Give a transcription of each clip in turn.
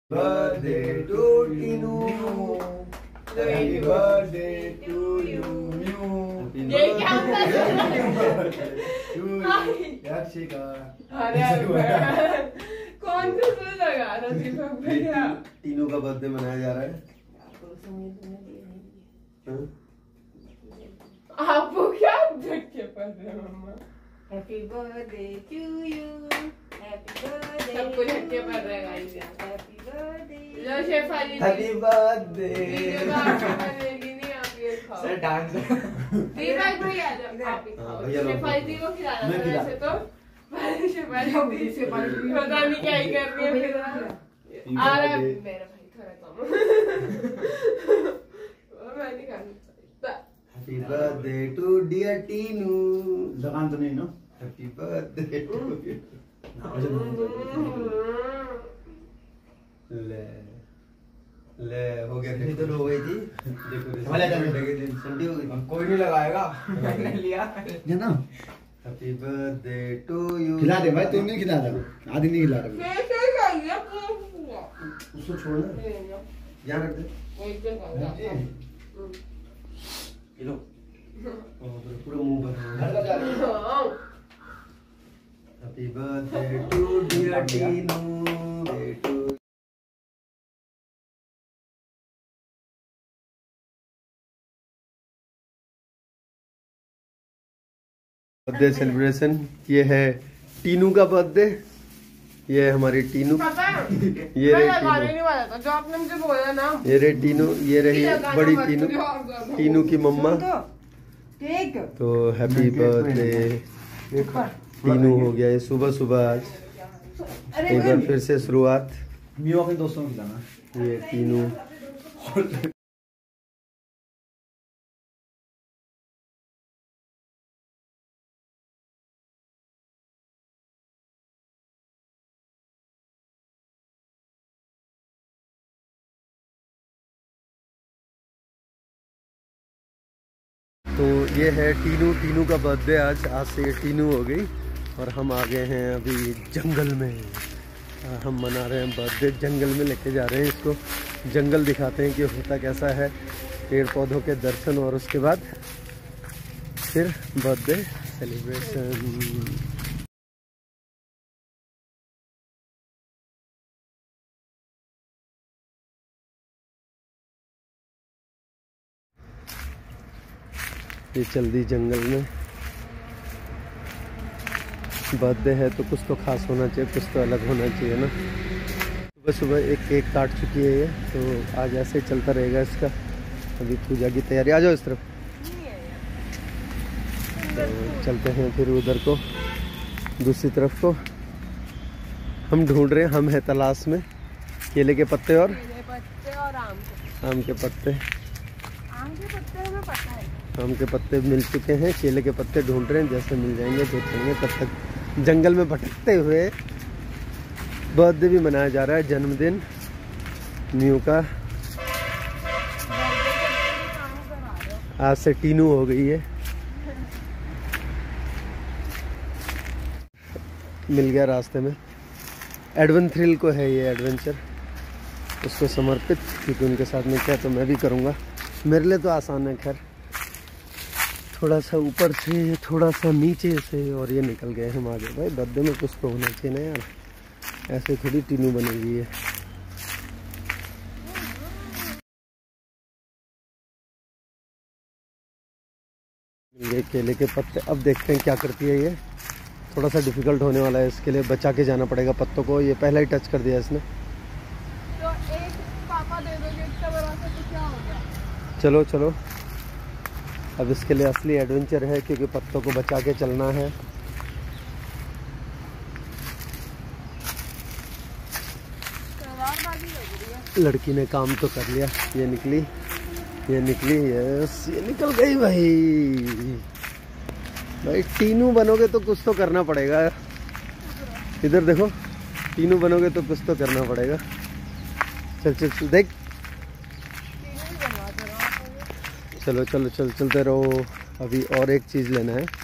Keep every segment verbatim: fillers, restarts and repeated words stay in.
Birthday to Tinu. Happy birthday to you. ये क्या याक्षिका। अरे कौन सा सुन लगा रहा दीपक भैया? टीनू का बर्थडे मनाया जा रहा है। आपको क्या धक्के पड़ रहे हैं मम्मा? Happy birthday to you, happy birthday. सबको धक्के पड़ रहे हैं गाइस। Happy birthday. लो शेफाली। Happy birthday. वीडियो का आपको बनेगी नहीं, आप ये खाओ। Sir dance. दीपक भैया जब आप ही खाओ। शेफाली जी को खिलाना था वैसे तो। शेफाली जी पता नहीं क्या ही कर रही है फिर। आ रहा है मेरा भाई थोड़ा कम। मैं नहीं खानी। Happy birthday to dear Tinu. जबान तो नहीं ना? Happy birthday to you. ले ले हो गया कितनी देर हो गई थी? ठंडी हो गई। कोई नहीं लगाएगा। मैंने लिया है ना? Happy birthday to you. खिला दे भाई, तू नहीं खिला रहा, आदि नहीं खिला रहा। कैसे खाइए? उसको छोड़ना, यहाँ रख दे। ये लो, पूरा मुंह भर। Happy birthday to dear Tinu. Birthday celebration. ये है टीनू का बर्थडे। ये है हमारी टीनू। पता है? ये मैं रही लगाने टीनू। नहीं वाला था, जो आपने मुझे बोला ना। ये रही टीनू। ये रही बड़ी टीनू, टीनू की मम्मा। तो हैप्पी बर्थडे टीनू हो गया ये सुबह सुबह आज एक बार फिर से शुरुआत। मियो अपने दोस्तों को खिलाना। ये टीनू तो ये है टीनू। टीनू का बर्थडे आज आज से ये टीनू हो गई और हम आ गए हैं अभी जंगल में। हम मना रहे हैं बर्थडे, जंगल में लेके जा रहे हैं इसको। जंगल दिखाते हैं कि होता कैसा है, पेड़ पौधों के दर्शन और उसके बाद फिर बर्थडे सेलिब्रेशन। ये चल दी जंगल में। बर्थडे है तो कुछ तो खास होना चाहिए, कुछ तो अलग होना चाहिए ना। सुबह सुबह एक केक काट चुकी है ये, तो आज ऐसे चलता रहेगा इसका। अभी पूजा की तैयारी। आ जाओ इस तरफ। तो चलते हैं फिर उधर को, दूसरी तरफ को। हम ढूंढ रहे हैं, हम है तलाश में केले के पत्ते और पत्ते और आम के आम के पत्ते। आम के पत्ते हमें पता है। आम के पत्ते मिल चुके हैं, केले के पत्ते ढूंढ रहे हैं। जैसे मिल जाएंगे देखेंगे। तब तक जंगल में भटकते हुए बर्थडे भी मनाया जा रहा है, जन्मदिन न्यू का। आज से टीनू हो गई है। मिल गया रास्ते में। एडवन थ्रिल को है ये एडवेंचर, उसको समर्पित, क्योंकि उनके साथ में क्या तो मैं भी करूँगा। मेरे लिए तो आसान है खैर। थोड़ा सा ऊपर से, थोड़ा सा नीचे से, और ये निकल गए हम आगे। भाई बर्थडे में कुछ तो होना चाहिए ना यार, ऐसे थोड़ी टीनू बनेगी ये। मिल गए केले के पत्ते। अब देखते हैं क्या करती है ये। थोड़ा सा डिफिकल्ट होने वाला है, इसके लिए बचा के जाना पड़ेगा पत्तों को। ये पहला ही टच कर दिया इसने। तो एक पापा दे दोगे इतना बड़ा सा, तो क्या हो गया? चलो चलो, अब इसके लिए असली एडवेंचर है, क्योंकि पत्तों को बचा के चलना है। लड़की ने काम तो कर लिया। ये निकली, ये निकली, यस ये निकल गई भाई। भाई टीनू बनोगे तो कुछ तो करना पड़ेगा। इधर देखो, टीनू बनोगे तो कुछ तो करना पड़ेगा। चल चल चल देख, चलो चलो चल चलते रहो। अभी और एक चीज़ लेना है।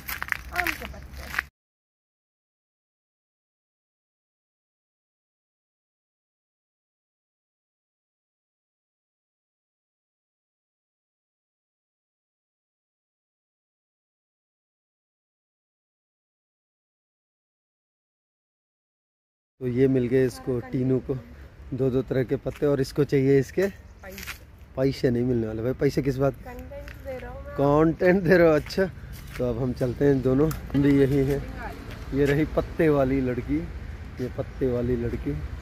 तो ये मिल गए इसको टीनू को दो दो तरह के पत्ते, और इसको चाहिए इसके पैसे नहीं मिलने वाले भाई। पैसे किस बात? कंटेंट दे रहे हो, अच्छा। तो अब हम चलते हैं दोनों, हम भी यही हैं। ये रही पत्ते वाली लड़की, ये पत्ते वाली लड़की।